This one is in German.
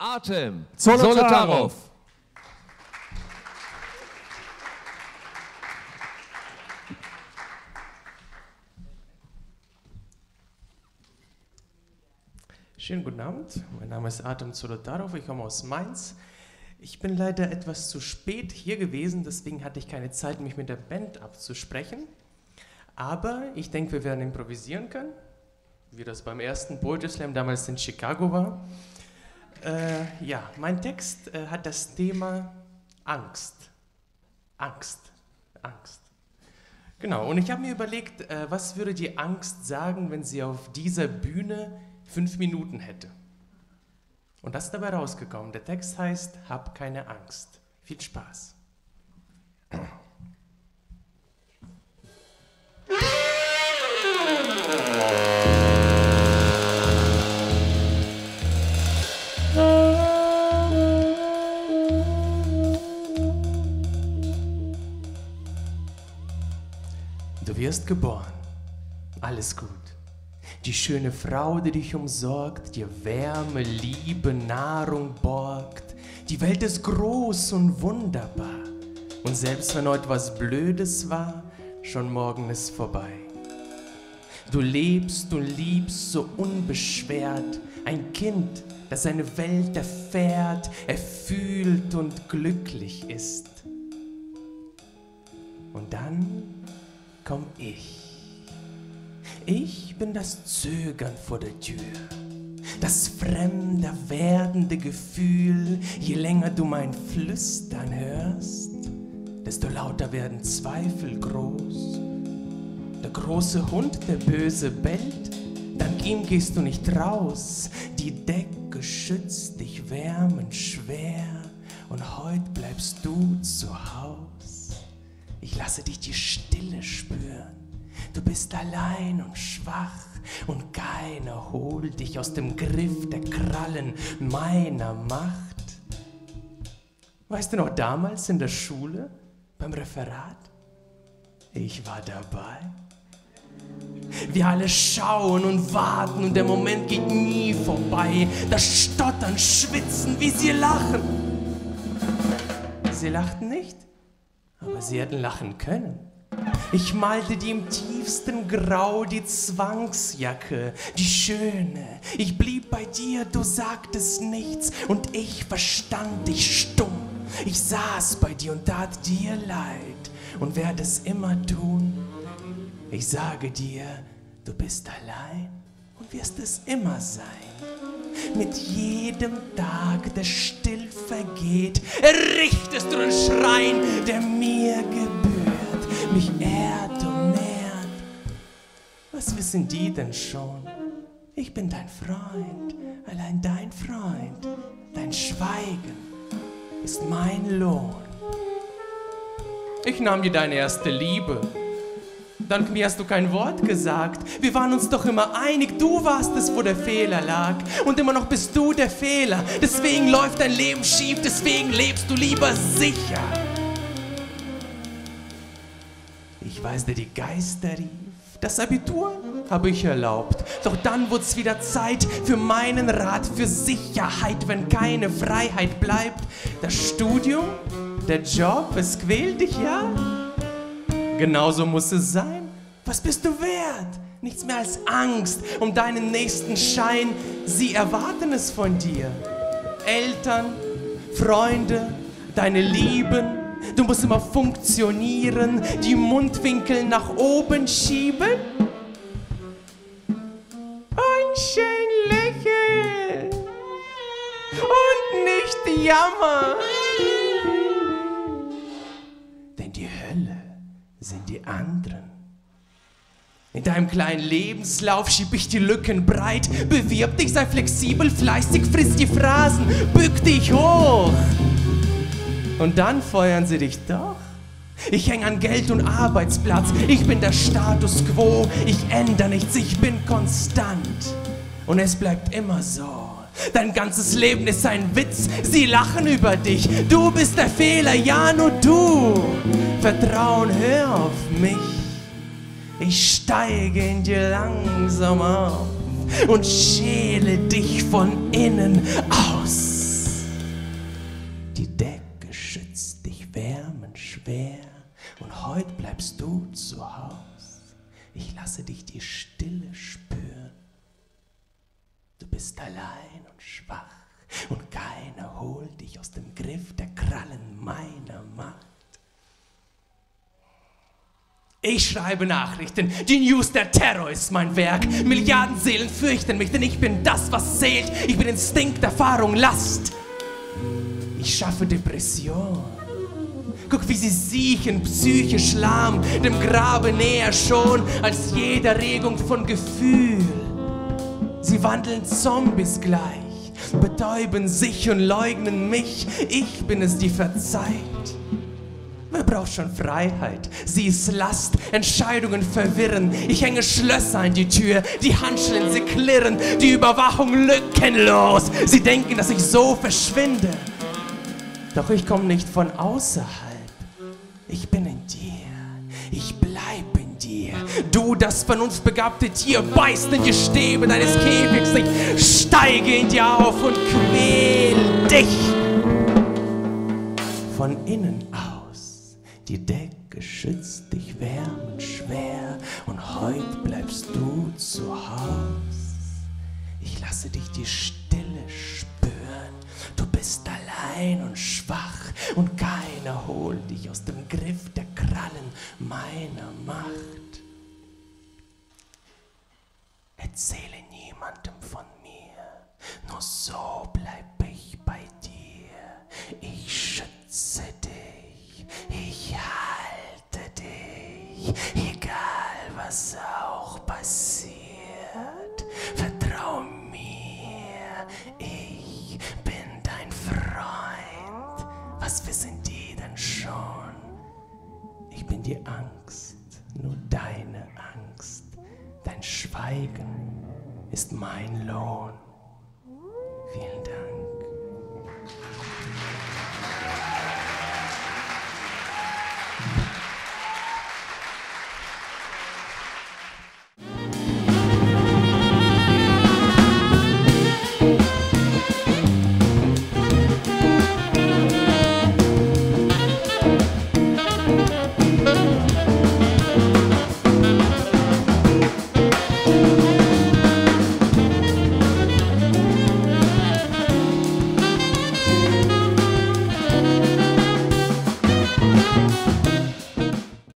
Artem Zolotarow. Schönen guten Abend, mein Name ist Artem Zolotarow, ich komme aus Mainz. Ich bin leider etwas zu spät hier gewesen, deswegen hatte ich keine Zeit, mich mit der Band abzusprechen. Aber ich denke, wir werden improvisieren können, wie das beim ersten Poetry Slam damals in Chicago war. Ja, mein Text hat das Thema Angst. Angst. Angst. Genau, und ich habe mir überlegt, was würde die Angst sagen, wenn sie auf dieser Bühne 5 Minuten hätte. Und das ist dabei rausgekommen. Der Text heißt, hab keine Angst. Viel Spaß. Du wirst geboren. Alles gut. Die schöne Frau, die dich umsorgt, dir Wärme, Liebe, Nahrung borgt. Die Welt ist groß und wunderbar. Und selbst wenn heute was Blödes war, schon morgen ist vorbei. Du lebst und liebst so unbeschwert, ein Kind, das seine Welt erfährt, erfühlt und glücklich ist. Und dann komm ich. Ich bin das Zögern vor der Tür, das fremder werdende Gefühl. Je länger du mein Flüstern hörst, desto lauter werden Zweifel groß. Der große Hund, der böse bellt, dank ihm gehst du nicht raus. Die Decke schützt dich wärmend schwer und heut bleibst du zu Haus. Ich lasse dich die Stille spüren. Du bist allein und schwach und keiner holt dich aus dem Griff der Krallen meiner Macht. Weißt du noch damals in der Schule, beim Referat? Ich war dabei. Wir alle schauen und warten und der Moment geht nie vorbei. Das Stottern, Schwitzen, wie sie lachen. Sie lachten nicht, aber sie hätten lachen können. Ich malte dir im tiefsten Grau die Zwangsjacke, die schöne. Ich blieb bei dir, du sagtest nichts und ich verstand dich stumm. Ich saß bei dir und tat dir leid und werde es immer tun. Ich sage dir, du bist allein und wirst es immer sein. Mit jedem Tag, der still vergeht, errichtest du den Schrein, der mir gebührt, mich ehrt und nährt. Was wissen die denn schon? Ich bin dein Freund, allein dein Freund. Dein Schweigen ist mein Lohn. Ich nahm dir deine erste Liebe. Dank mir hast du kein Wort gesagt. Wir waren uns doch immer einig, du warst es, wo der Fehler lag. Und immer noch bist du der Fehler. Deswegen läuft dein Leben schief, deswegen lebst du lieber sicher. Ich weiß, der die Geister rief. Das Abitur habe ich erlaubt. Doch dann wurd's wieder Zeit für meinen Rat, für Sicherheit, wenn keine Freiheit bleibt. Das Studium, der Job, es quält dich, ja? Genauso muss es sein. Was bist du wert? Nichts mehr als Angst um deinen nächsten Schein. Sie erwarten es von dir. Eltern, Freunde, deine Lieben. Du musst immer funktionieren, die Mundwinkel nach oben schieben. Und schön lächeln. Und nicht jammern. Denn die Hölle sind die anderen. In deinem kleinen Lebenslauf schieb ich die Lücken breit. Bewirb dich, sei flexibel, fleißig, friss die Phrasen, bück dich hoch. Und dann feuern sie dich doch. Ich häng an Geld und Arbeitsplatz. Ich bin der Status quo. Ich ändere nichts, ich bin konstant. Und es bleibt immer so. Dein ganzes Leben ist ein Witz. Sie lachen über dich. Du bist der Fehler, ja nur du. Vertrauen, hör auf mich. Ich steige in dir langsam auf und schäle dich von innen aus. Die Decke schützt dich wärmend schwer und heut bleibst du zu Haus. Ich lasse dich die Stille spüren. Du bist allein und schwach und keiner holt dich aus dem Griff der Krallen meiner Macht. Ich schreibe Nachrichten, die News, der Terror ist mein Werk. Milliarden Seelen fürchten mich, denn ich bin das, was zählt. Ich bin Instinkt, Erfahrung, Last. Ich schaffe Depression. Guck, wie sie siechen, psychisch lahm, dem Grabe näher schon als jede Regung von Gefühl. Sie wandeln Zombies gleich, betäuben sich und leugnen mich. Ich bin es, die verzeiht. Wer braucht schon Freiheit? Sie ist Last, Entscheidungen verwirren. Ich hänge Schlösser an die Tür, die Handschellen, sie klirren, die Überwachung lückenlos. Sie denken, dass ich so verschwinde. Doch ich komme nicht von außerhalb. Ich bin in dir, ich bleib in dir. Du, das vernunftbegabte Tier, beißt in die Stäbe deines Käfigs. Ich steige in dir auf und quäl dich von innen aus. Die Decke schützt dich wärmend schwer und heut bleibst du zu Haus. Ich lasse dich die Stille spüren. Du bist allein und schwach und keiner holt dich aus dem Griff der Krallen meiner Macht. Erzähle niemandem von mir, nur so bleib ich bei dir. Ich schütze dich, ich halte dich, egal was auch passiert. Vertrau mir, ich bin dein Freund. Was wissen die denn schon? Ich bin die Angst, nur deine Angst. Dein Schweigen ist mein Lohn. Vielen Dank.